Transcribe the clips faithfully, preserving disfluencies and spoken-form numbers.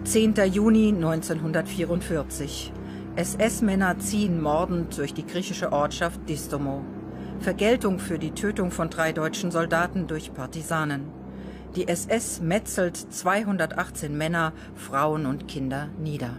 zehnter Juni neunzehnhundertvierundvierzig. S S-Männer ziehen mordend durch die griechische Ortschaft Distomo. Vergeltung für die Tötung von drei deutschen Soldaten durch Partisanen. Die S S metzelt zweihundertachtzehn Männer, Frauen und Kinder nieder.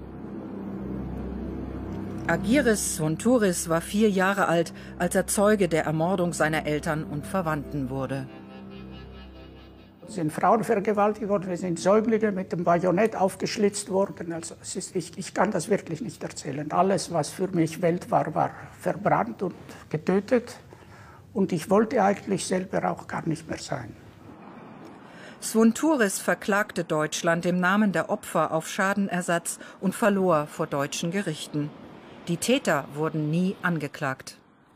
Agiris Sontouris war vier Jahre alt, als er Zeuge der Ermordung seiner Eltern und Verwandten wurde. Es sind Frauen vergewaltigt worden, es sind Säuglinge mit dem Bajonett aufgeschlitzt worden. Also es ist, ich, ich kann das wirklich nicht erzählen. Alles, was für mich Welt war, war verbrannt und getötet. Und ich wollte eigentlich selber auch gar nicht mehr sein. Sontouris verklagte Deutschland im Namen der Opfer auf Schadenersatz und verlor vor deutschen Gerichten. Die Täter wurden nie angeklagt.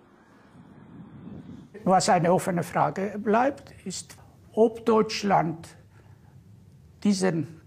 Was eine offene Frage bleibt, ist, ob Deutschland diesen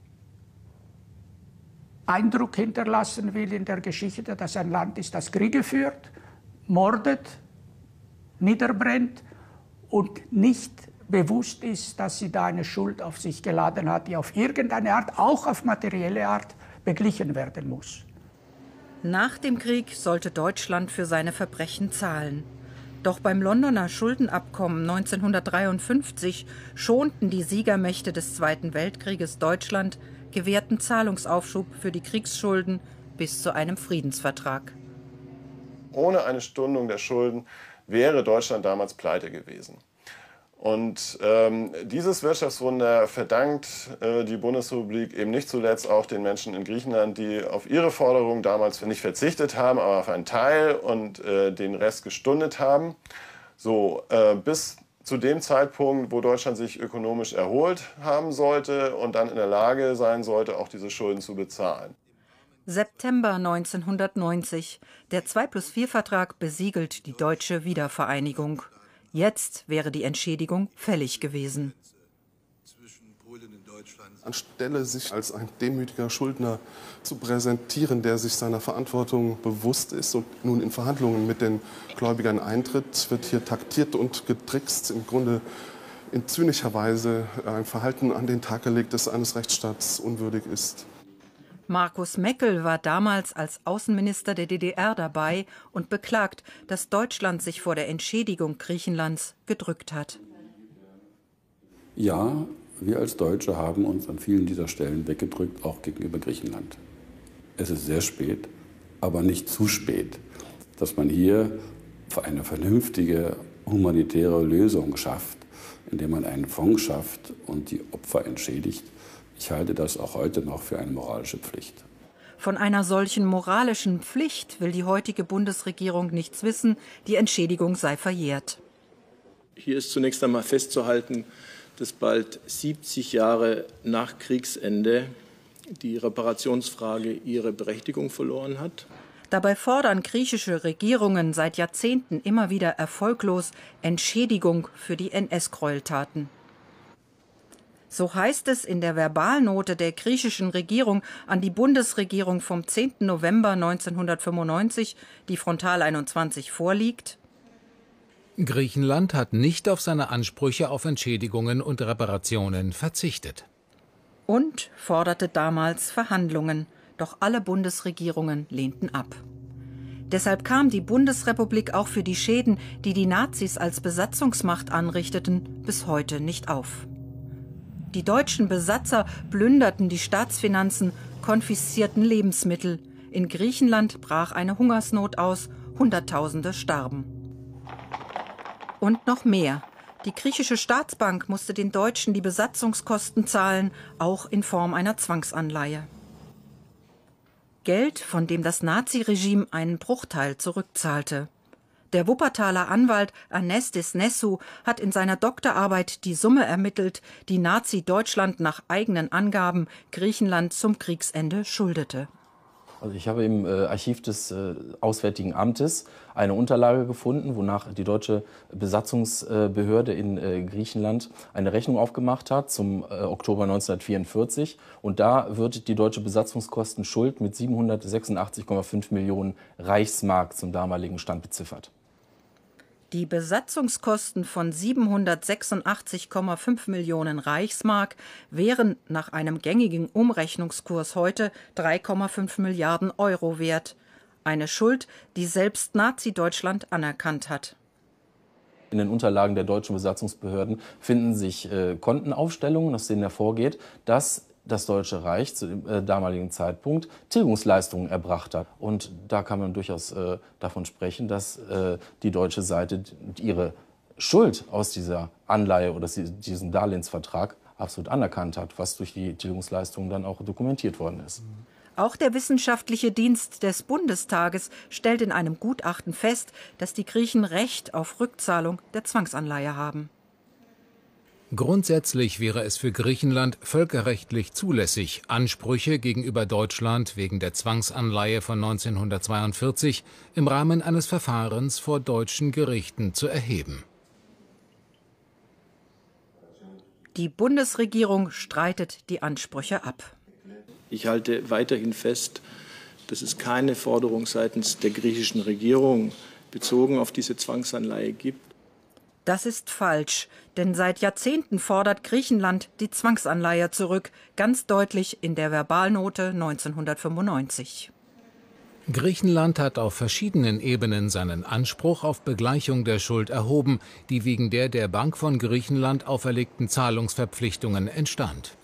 Eindruck hinterlassen will in der Geschichte, dass ein Land ist, das Kriege führt, mordet, niederbrennt und nicht bewusst ist, dass sie da eine Schuld auf sich geladen hat, die auf irgendeine Art, auch auf materielle Art, beglichen werden muss. Nach dem Krieg sollte Deutschland für seine Verbrechen zahlen. Doch beim Londoner Schuldenabkommen neunzehnhundertdreiundfünfzig schonten die Siegermächte des Zweiten Weltkrieges Deutschland, gewährten Zahlungsaufschub für die Kriegsschulden bis zu einem Friedensvertrag. Ohne eine Stundung der Schulden wäre Deutschland damals pleite gewesen. Und ähm, dieses Wirtschaftswunder verdankt äh, die Bundesrepublik eben nicht zuletzt auch den Menschen in Griechenland, die auf ihre Forderungen damals nicht verzichtet haben, aber auf einen Teil und äh, den Rest gestundet haben. So, äh, bis zu dem Zeitpunkt, wo Deutschland sich ökonomisch erholt haben sollte und dann in der Lage sein sollte, auch diese Schulden zu bezahlen. September neunzehnhundertneunzig. Der zwei plus vier Vertrag besiegelt die deutsche Wiedervereinigung. Jetzt wäre die Entschädigung fällig gewesen. Anstelle sich als ein demütiger Schuldner zu präsentieren, der sich seiner Verantwortung bewusst ist und nun in Verhandlungen mit den Gläubigern eintritt, wird hier taktiert und getrickst, im Grunde in zynischer Weise ein Verhalten an den Tag gelegt, das eines Rechtsstaats unwürdig ist. Markus Meckel war damals als Außenminister der D D R dabei und beklagt, dass Deutschland sich vor der Entschädigung Griechenlands gedrückt hat. Ja, wir als Deutsche haben uns an vielen dieser Stellen weggedrückt, auch gegenüber Griechenland. Es ist sehr spät, aber nicht zu spät, dass man hier eine vernünftige humanitäre Lösung schafft, indem man einen Fonds schafft und die Opfer entschädigt. Ich halte das auch heute noch für eine moralische Pflicht. Von einer solchen moralischen Pflicht will die heutige Bundesregierung nichts wissen. Die Entschädigung sei verjährt. Hier ist zunächst einmal festzuhalten, dass bald siebzig Jahre nach Kriegsende die Reparationsfrage ihre Berechtigung verloren hat. Dabei fordern griechische Regierungen seit Jahrzehnten immer wieder erfolglos Entschädigung für die N S-Gräueltaten. So heißt es in der Verbalnote der griechischen Regierung an die Bundesregierung vom zehnten November neunzehnhundertfünfundneunzig, die Frontal einundzwanzig vorliegt. Griechenland hat nicht auf seine Ansprüche auf Entschädigungen und Reparationen verzichtet. Und forderte damals Verhandlungen, doch alle Bundesregierungen lehnten ab. Deshalb kam die Bundesrepublik auch für die Schäden, die die Nazis als Besatzungsmacht anrichteten, bis heute nicht auf. Die deutschen Besatzer plünderten die Staatsfinanzen, konfiszierten Lebensmittel. In Griechenland brach eine Hungersnot aus, Hunderttausende starben. Und noch mehr. Die griechische Staatsbank musste den Deutschen die Besatzungskosten zahlen, auch in Form einer Zwangsanleihe. Geld, von dem das Naziregime einen Bruchteil zurückzahlte. Der Wuppertaler Anwalt Ernestis Nessu hat in seiner Doktorarbeit die Summe ermittelt, die Nazi-Deutschland nach eigenen Angaben Griechenland zum Kriegsende schuldete. Also ich habe im äh, Archiv des äh, Auswärtigen Amtes eine Unterlage gefunden, wonach die deutsche Besatzungsbehörde in äh, Griechenland eine Rechnung aufgemacht hat zum äh, Oktober neunzehnhundertvierundvierzig. Und da wird die deutsche Besatzungskostenschuld mit siebenhundertsechsundachtzig Komma fünf Millionen Reichsmark zum damaligen Stand beziffert. Die Besatzungskosten von siebenhundertsechsundachtzig Komma fünf Millionen Reichsmark wären nach einem gängigen Umrechnungskurs heute drei Komma fünf Milliarden Euro wert. Eine Schuld, die selbst Nazi-Deutschland anerkannt hat. In den Unterlagen der deutschen Besatzungsbehörden finden sich äh, Kontenaufstellungen, aus denen hervorgeht, dass das Deutsche Reich zu dem äh, damaligen Zeitpunkt Tilgungsleistungen erbracht hat. Und da kann man durchaus äh, davon sprechen, dass äh, die deutsche Seite ihre Schuld aus dieser Anleihe oder diesem Darlehensvertrag absolut anerkannt hat, was durch die Tilgungsleistungen dann auch dokumentiert worden ist. Auch der wissenschaftliche Dienst des Bundestages stellt in einem Gutachten fest, dass die Griechen Recht auf Rückzahlung der Zwangsanleihe haben. Grundsätzlich wäre es für Griechenland völkerrechtlich zulässig, Ansprüche gegenüber Deutschland wegen der Zwangsanleihe von neunzehnhundertzweiundvierzig im Rahmen eines Verfahrens vor deutschen Gerichten zu erheben. Die Bundesregierung streitet die Ansprüche ab. Ich halte weiterhin fest, dass es keine Forderung seitens der griechischen Regierung bezogen auf diese Zwangsanleihe gibt. Das ist falsch, denn seit Jahrzehnten fordert Griechenland die Zwangsanleihe zurück, ganz deutlich in der Verbalnote neunzehnhundertfünfundneunzig. Griechenland hat auf verschiedenen Ebenen seinen Anspruch auf Begleichung der Schuld erhoben, die wegen der der Bank von Griechenland auferlegten Zahlungsverpflichtungen entstand.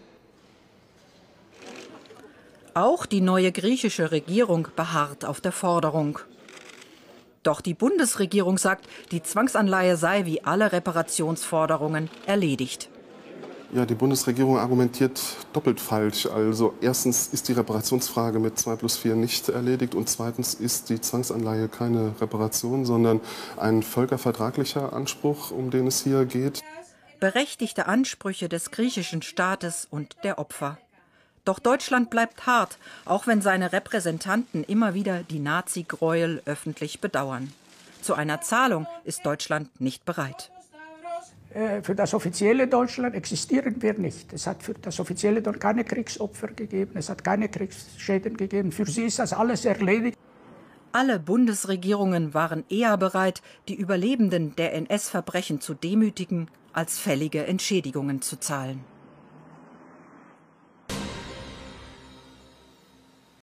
Auch die neue griechische Regierung beharrt auf der Forderung. Doch die Bundesregierung sagt, die Zwangsanleihe sei wie alle Reparationsforderungen erledigt. Ja, die Bundesregierung argumentiert doppelt falsch. Also erstens ist die Reparationsfrage mit zwei plus vier nicht erledigt und zweitens ist die Zwangsanleihe keine Reparation, sondern ein völkervertraglicher Anspruch, um den es hier geht. Berechtigte Ansprüche des griechischen Staates und der Opfer. Doch Deutschland bleibt hart, auch wenn seine Repräsentanten immer wieder die Nazi-Gräuel öffentlich bedauern. Zu einer Zahlung ist Deutschland nicht bereit. Für das offizielle Deutschland existieren wir nicht. Es hat für das offizielle Deutschland keine Kriegsopfer gegeben, es hat keine Kriegsschäden gegeben. Für sie ist das alles erledigt. Alle Bundesregierungen waren eher bereit, die Überlebenden der N S-Verbrechen zu demütigen, als fällige Entschädigungen zu zahlen.